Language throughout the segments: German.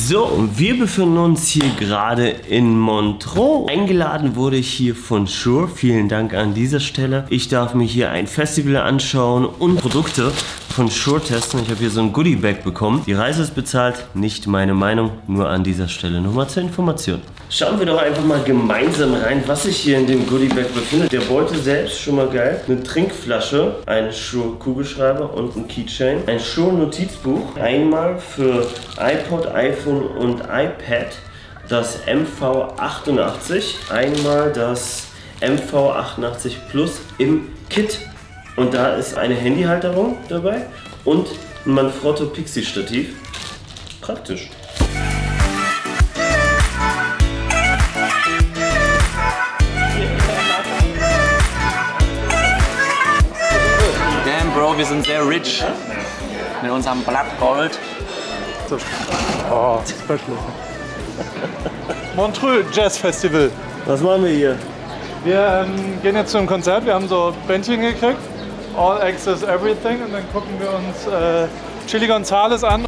So, wir befinden uns hier gerade in Montreux. Eingeladen wurde ich hier von Shure. Vielen Dank an dieser Stelle. Ich darf mir hier ein Festival anschauen und Produkte von Shure testen. Ich habe hier so ein Goodie-Bag bekommen. Die Reise ist bezahlt, nicht meine Meinung. Nur an dieser Stelle nochmal zur Information. Schauen wir doch einfach mal gemeinsam rein, was sich hier in dem Goodie-Bag befindet. Der Beutel selbst, schon mal geil. Eine Trinkflasche, ein Shure-Kugelschreiber und ein Keychain. Ein Shure-Notizbuch. Einmal für iPod, iPhone und iPad das MV88, einmal das MV88 Plus im Kit. Und da ist eine Handyhalterung dabei und ein Manfrotto Pixie Stativ. Praktisch. Damn Bro, wir sind sehr rich mit unserem Blattgold. Oh, special. Montreux Jazz Festival. Was machen wir hier? Wir gehen jetzt zu einem Konzert. Wir haben so Bändchen gekriegt. All Access Everything. Und dann gucken wir uns Chilly Gonzales an.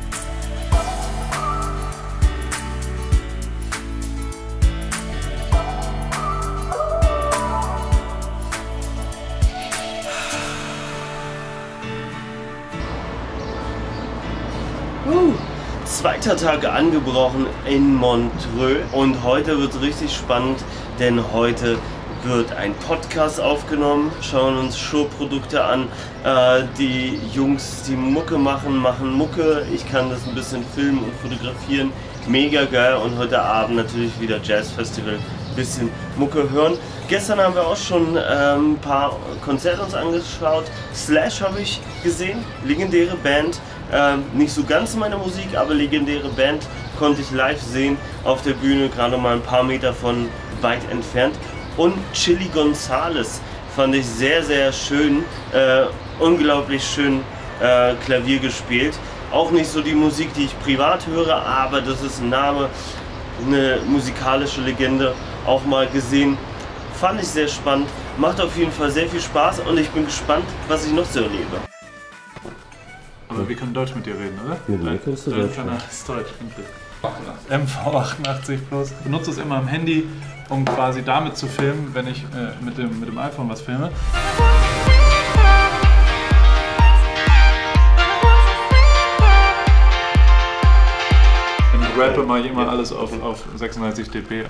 Zweiter Tag angebrochen in Montreux und heute wird richtig spannend, denn heute wird ein Podcast aufgenommen. Schauen uns Shure-Produkte an. Die Jungs, die Mucke machen Mucke. Ich kann das ein bisschen filmen und fotografieren. Mega geil und heute Abend natürlich wieder Jazz-Festival. Bisschen Mucke hören. Gestern haben wir auch schon ein paar Konzerte uns angeschaut. Slash habe ich gesehen, legendäre Band. Nicht so ganz meine Musik, aber legendäre Band konnte ich live sehen auf der Bühne, gerade mal ein paar Meter von weit entfernt. Und Chilly Gonzales fand ich sehr, sehr schön, unglaublich schön Klavier gespielt. Auch nicht so die Musik, die ich privat höre, aber das ist ein Name, eine musikalische Legende, auch mal gesehen. Fand ich sehr spannend, macht auf jeden Fall sehr viel Spaß und ich bin gespannt, was ich noch so erlebe. Aber wir können Deutsch mit dir reden, oder? Ja, dann kannst du Deutsch. Ist Deutsch, MV88 Plus. Ich benutze es immer am Handy, um quasi damit zu filmen, wenn ich mit dem iPhone was filme. Wenn ich rappe, mache ich immer alles auf 36 dB.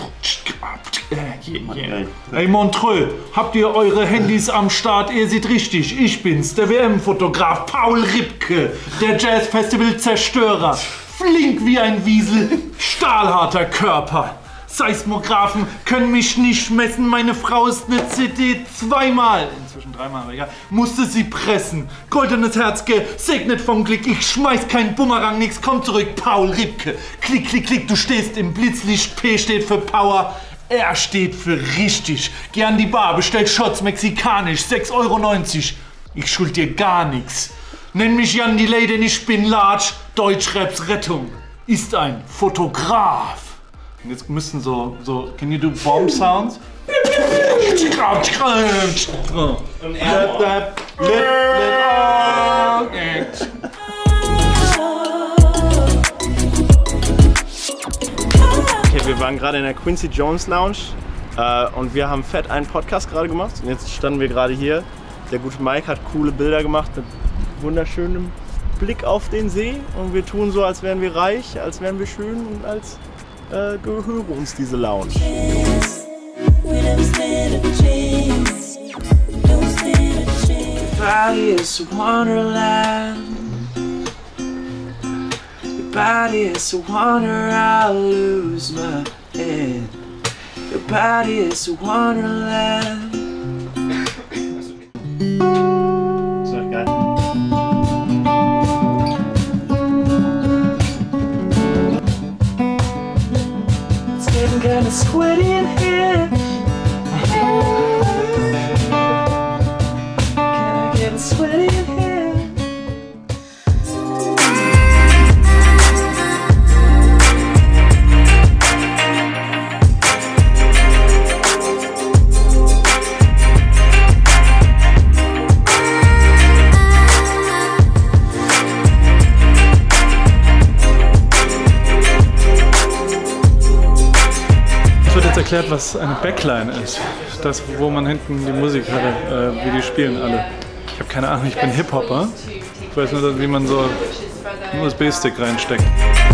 Hey Montreux, habt ihr eure Handys am Start? Ihr seht richtig, ich bin's, der WM-Fotograf Paul Ripke, der Jazz-Festival-Zerstörer. Flink wie ein Wiesel, stahlharter Körper. Seismographen können mich nicht messen, meine Frau ist eine CD zweimal, inzwischen dreimal, aber egal, musste sie pressen. Goldenes Herz gesegnet vom Glück, ich schmeiß kein Bumerang, nix, komm zurück, Paul Ripke. Klick, klick, klick, du stehst im Blitzlicht, P steht für Power. R steht für richtig. Geh an die Bar, bestell Shots mexikanisch, 6,90 €. Ich schuld dir gar nichts. Nenn mich Jan Delay, denn ich bin large. Deutschraps Rettung ist ein Fotograf. Und jetzt müssen so, can you do bomb sounds? Wir waren gerade in der Quincy Jones Lounge und wir haben fett einen Podcast gerade gemacht. Und jetzt standen wir gerade hier. Der gute Mike hat coole Bilder gemacht mit wunderschönem Blick auf den See. Und wir tun so, als wären wir reich, als wären wir schön und als gehöre uns diese Lounge. Body is a wonder, I'll lose my head. Your body is a wonderland. So geil. It's getting kinda sweaty in here. Can I get sweaty in here? erklärt, was eine Backline ist. Das, wo man hinten die Musik hatte, wie die spielen alle. Ich habe keine Ahnung, ich bin Hip-Hopper. Ich weiß nur, wie man so einen USB-Stick reinsteckt.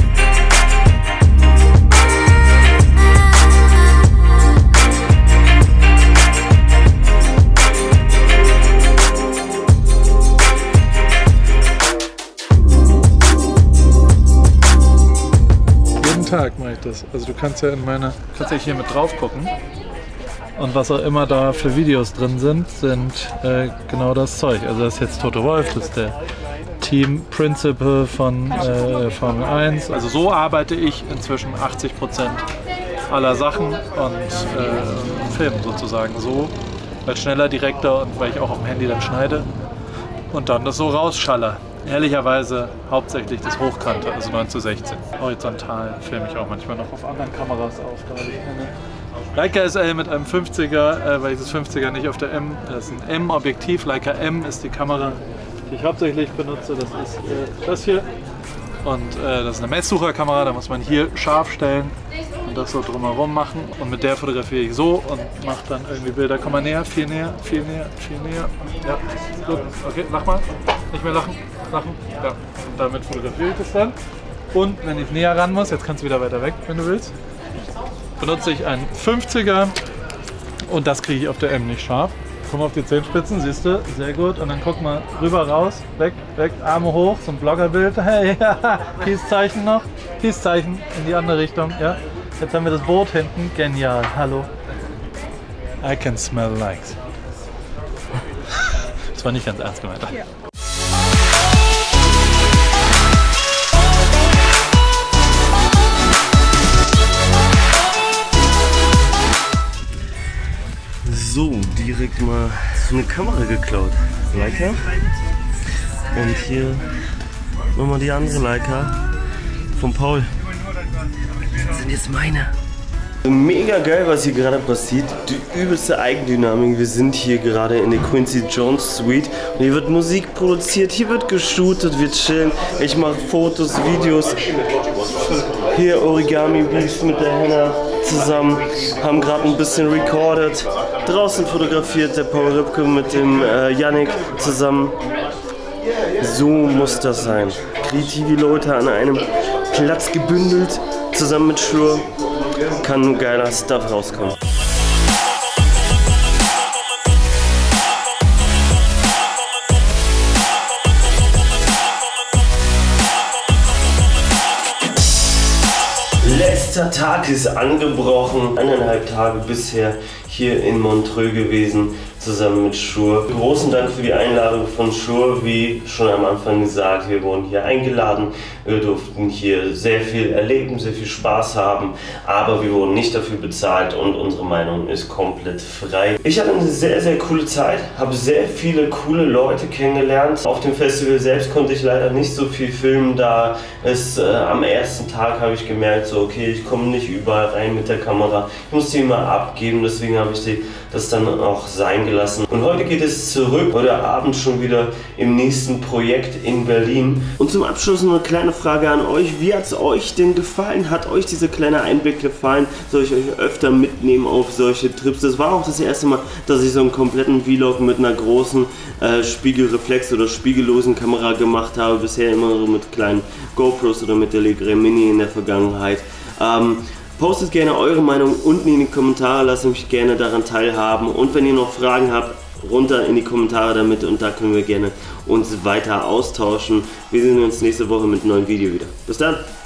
Tag mache ich das. Also du kannst ja kannst ja hier mit drauf gucken. Und was auch immer da für Videos drin sind genau das Zeug. Also das ist jetzt Toto Wolff, das ist der Team Principal von Formel 1. Also so arbeite ich inzwischen 80% aller Sachen und Filmen sozusagen so. Als schneller, direkter und weil ich auch auf dem Handy dann schneide und dann das so rausschalle. Ehrlicherweise hauptsächlich das Hochkante, also 9:16. Horizontal filme ich auch manchmal noch auf anderen Kameras auf. Da habe ich eine Leica SL mit einem 50er, weil ich das 50er nicht auf der M, das ist ein M-Objektiv. Leica M ist die Kamera, die ich hauptsächlich benutze. Das ist das hier. Und das ist eine Messsucherkamera, da muss man hier scharf stellen und das so drumherum machen. Und mit der fotografiere ich so und mache dann irgendwie Bilder. Komm mal näher, viel näher, viel näher, viel näher. Ja, gut. Okay, lach mal. Nicht mehr lachen. Lachen. Ja. Und damit fotografiere ich das dann. Und wenn ich näher ran muss, jetzt kannst du wieder weiter weg, wenn du willst, benutze ich einen 50er und das kriege ich auf der M nicht scharf. Komm auf die Zehenspitzen, siehst du, sehr gut. Und dann guck mal rüber, raus, weg, weg, Arme hoch, so ein Bloggerbild. Hey, ja, Peace-Zeichen noch, Peace-Zeichen in die andere Richtung. Ja. Jetzt haben wir das Boot hinten, genial, hallo. I can smell likes. Das war nicht ganz ernst gemeint. Ja. So, direkt mal eine Kamera geklaut. Leica. Und hier nochmal die andere Leica von Paul. Das sind jetzt meine. Mega geil, was hier gerade passiert. Die übelste Eigendynamik. Wir sind hier gerade in der Quincy Jones Suite. Und hier wird Musik produziert, hier wird geshootet, wir chillen. Ich mache Fotos, Videos. Hier Origami Beef mit der Henna zusammen. Haben gerade ein bisschen recorded. Draußen fotografiert der Paul Ripke mit dem Yannick zusammen. So muss das sein. Kreative Leute an einem Platz gebündelt, zusammen mit Shure. Kann geiler Stuff rauskommen. Letzter Tag ist angebrochen. 1,5 Tage bisher hier in Montreux gewesen, zusammen mit Shure. Großen Dank für die Einladung von Shure. Wie schon am Anfang gesagt, wir wurden hier eingeladen. Wir durften hier sehr viel erleben, sehr viel Spaß haben, aber wir wurden nicht dafür bezahlt und unsere Meinung ist komplett frei. Ich hatte eine sehr, sehr coole Zeit, habe sehr viele coole Leute kennengelernt. Auf dem Festival selbst konnte ich leider nicht so viel filmen, da es am ersten Tag habe ich gemerkt, so okay, ich komme nicht überall rein mit der Kamera. Ich muss die immer abgeben, deswegen habe ich das dann auch sein gelassen. Und heute geht es zurück, heute Abend schon wieder im nächsten Projekt in Berlin. Und zum Abschluss noch eine kleine Frage an euch. Wie hat es euch denn gefallen? Hat euch dieser kleine Einblick gefallen? Soll ich euch öfter mitnehmen auf solche Trips? Das war auch das erste Mal, dass ich so einen kompletten Vlog mit einer großen Spiegelreflex oder spiegellosen Kamera gemacht habe. Bisher immer so mit kleinen GoPros oder mit der Legrand Mini in der Vergangenheit. Postet gerne eure Meinung unten in die Kommentare, lasst mich gerne daran teilhaben und wenn ihr noch Fragen habt, runter in die Kommentare damit und da können wir gerne uns weiter austauschen. Wir sehen uns nächste Woche mit einem neuen Video wieder. Bis dann!